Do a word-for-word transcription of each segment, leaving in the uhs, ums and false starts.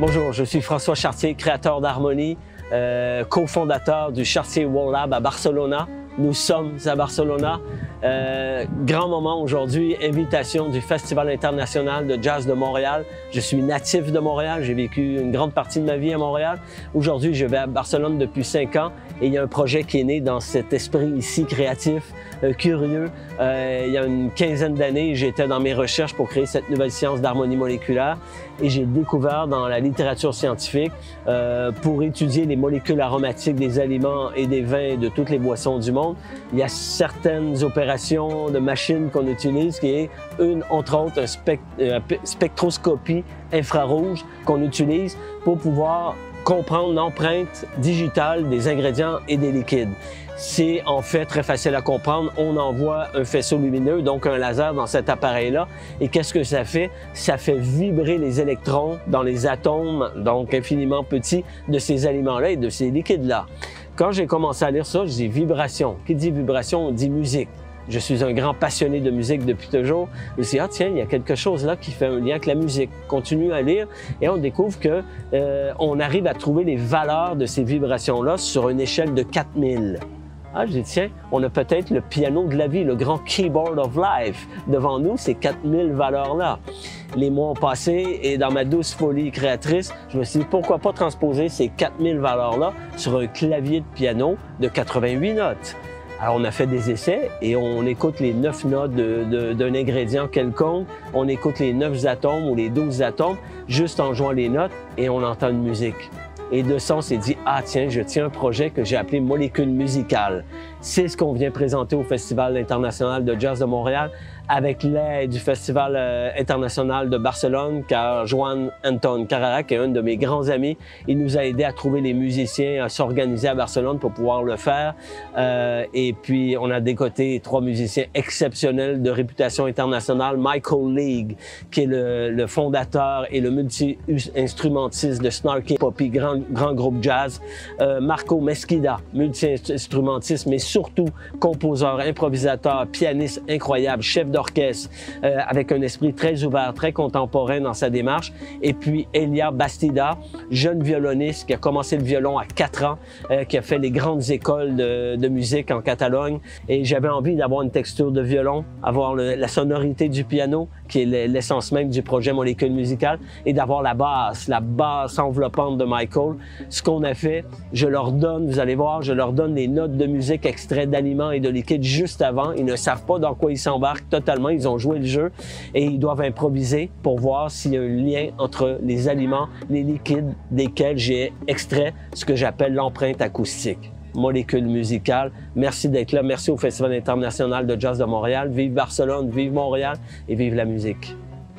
Bonjour, je suis François Chartier, créateur d'harmonie, euh, cofondateur du Chartier World Lab à Barcelona. Nous sommes à Barcelona. Euh, grand moment aujourd'hui, invitation du Festival international de jazz de Montréal. Je suis natif de Montréal, j'ai vécu une grande partie de ma vie à Montréal. Aujourd'hui, je vais à Barcelone depuis cinq ans et il y a un projet qui est né dans cet esprit ici créatif, euh, curieux. Euh, il y a une quinzaine d'années, j'étais dans mes recherches pour créer cette nouvelle science d'harmonie moléculaire et j'ai découvert dans la littérature scientifique, euh, pour étudier les molécules aromatiques des aliments et des vins et de toutes les boissons du monde, il y a certaines opérations de machines qu'on utilise qui est une, entre autres, un spect une spectroscopie infrarouge qu'on utilise pour pouvoir comprendre l'empreinte digitale des ingrédients et des liquides. C'est en fait très facile à comprendre. On envoie un faisceau lumineux, donc un laser dans cet appareil-là. Et qu'est-ce que ça fait? Ça fait vibrer les électrons dans les atomes, donc infiniment petits, de ces aliments-là et de ces liquides-là. Quand j'ai commencé à lire ça, je dis vibration. Qui dit vibration, on dit musique. Je suis un grand passionné de musique depuis toujours. Je me suis dit, ah tiens, il y a quelque chose là qui fait un lien avec la musique. Continue à lire et on découvre que euh, on arrive à trouver les valeurs de ces vibrations-là sur une échelle de quatre mille. Ah, je dis, tiens, on a peut-être le piano de la vie, le grand keyboard of life devant nous, ces quatre mille valeurs-là. Les mois ont passé et dans ma douce folie créatrice, je me suis dit, pourquoi pas transposer ces quatre mille valeurs-là sur un clavier de piano de quatre-vingt-huit notes? Alors, on a fait des essais et on écoute les neuf notes d'un ingrédient quelconque, on écoute les neuf atomes ou les douze atomes, juste en jouant les notes et on entend une musique. Et de ça, on s'est dit, ah tiens, je tiens un projet que j'ai appelé Molécule musicale. C'est ce qu'on vient présenter au Festival international de jazz de Montréal avec l'aide du Festival euh, international de Barcelone, car Joan Anton Carrera, qui est un de mes grands amis, il nous a aidé à trouver les musiciens, à s'organiser à Barcelone pour pouvoir le faire. Euh, et puis, on a décoté trois musiciens exceptionnels de réputation internationale. Michael League, qui est le, le fondateur et le multi-instrumentiste de Snarky Puppy, grand, grand groupe jazz. Euh, Marco Mesquida, multi-instrumentiste, mais surtout compositeur, improvisateur, pianiste incroyable, chef d'orchestre, euh, avec un esprit très ouvert, très contemporain dans sa démarche. Et puis Elia Bastida, jeune violoniste qui a commencé le violon à quatre ans, euh, qui a fait les grandes écoles de, de musique en Catalogne. Et j'avais envie d'avoir une texture de violon, avoir le, la sonorité du piano, qui est l'essence même du projet Molécule musicale, et d'avoir la basse, la basse enveloppante de Michael. Ce qu'on a fait, je leur donne, vous allez voir, je leur donne les notes de musique extraits d'aliments et de liquides juste avant. Ils ne savent pas dans quoi ils s'embarquent totalement. Ils ont joué le jeu et ils doivent improviser pour voir s'il y a un lien entre les aliments, les liquides desquels j'ai extrait ce que j'appelle l'empreinte acoustique. Molécule musicale. Merci d'être là. Merci au Festival international de jazz de Montréal. Vive Barcelone, vive Montréal et vive la musique.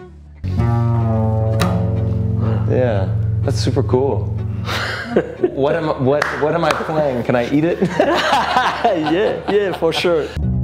Yeah, that's super cool. What am I, what what am I playing? Can I eat it? Yeah, yeah, for sure.